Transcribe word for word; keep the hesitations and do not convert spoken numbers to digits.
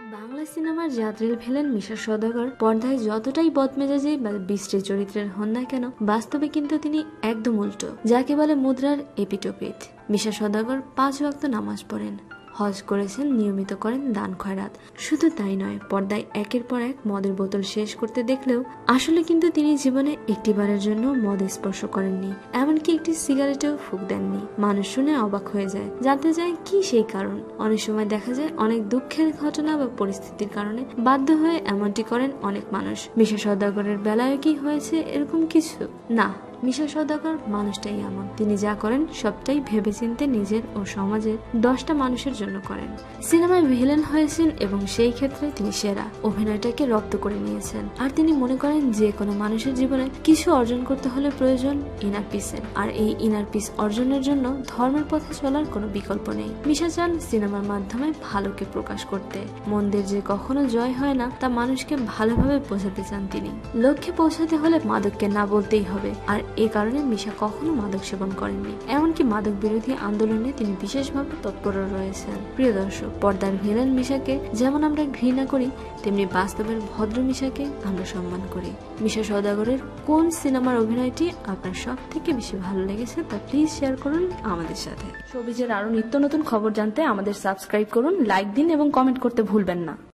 বাংলা সিনেমার জাতরিল ভিলেন মিশা সওদাগর পর্দায় যতটাই বদমেজাজি বা বিশ্রী চরিত্রের হন না কেন, বাস্তবে কিন্তু তিনি একদম উল্টো, যাকে বলে মুদ্রার এপিটোপিট। মিশা সওদাগর পাঁচ ওয়াক্ত নামাজ পড়েন, হজ করেছেন, নিয়মিত করেন দান খয়রাত। শুধু তাই নয়, পর্দায় একের পর এক মদের বোতল শেষ করতে দেখলেও আসলে কিন্তু তিনি জীবনে একটিবারের জন্য মদ স্পর্শ করেননি, এমনকি একটি সিগারেটেও ফুঁক দেননি। মানুষ শুনে অবাক হয়ে যায়, জানতে চায় কি সেই কারণ। অনেক সময় দেখা যায় অনেক দুঃখের ঘটনা বা পরিস্থিতির কারণে বাধ্য হয়ে এমনটি করেন অনেক মানুষ। মিশা সওদাগরের বেলায় কি হয়েছে এরকম কিছু? না, মিশা সওদাগর মানুষটাই এমন, তিনি যা করেন সবটাই ভেবেচিন্তে নিজের ও সমাজের দশটা মানুষের জন্য করেন। সিনেমায় ভিলেন হয়েছেন এবং সেই ক্ষেত্রে তিনি সেরা, অভিনয়টাকে রপ্ত করে নিয়েছেন। আর তিনি মনে করেন যে কোনো মানুষের জীবনে কিছু অর্জন করতে হলে প্রয়োজন ইনার পিসের, আর এই ইনার পিস অর্জনের জন্য ধর্মের পথে চলার কোনো বিকল্প নেই। মিশা চান সিনেমার মাধ্যমে ভালোকে প্রকাশ করতে। মন্দের যে কখনো জয় হয় না তা মানুষকে ভালোভাবে বোঝাতে চান তিনি। লক্ষ্যে পৌঁছাতে হলে মাদককে না বলতেই হবে, আর এ কারণে মিশা কখনো মাদক সেবন করেননি, এমনকি মাদক বিরোধী আন্দোলনে তিনি বিশেষভাবে তৎপর রয়েছেন। প্রিয় দর্শক, পর্দার ভিলেন মিশাকে যেমন আমরা ঘৃণা করি, তেমনি বাস্তবের ভদ্র মিশাকে আমরা সম্মান করি। মিশা সওদাগরের কোন সিনেমার অভিনয়টি আপনার সব থেকে বেশি ভালো লেগেছে তা প্লিজ শেয়ার করুন আমাদের সাথে। শোবিজের আরো নিত্য নতুন খবর জানতে আমাদের সাবস্ক্রাইব করুন, লাইক দিন এবং কমেন্ট করতে ভুলবেন না।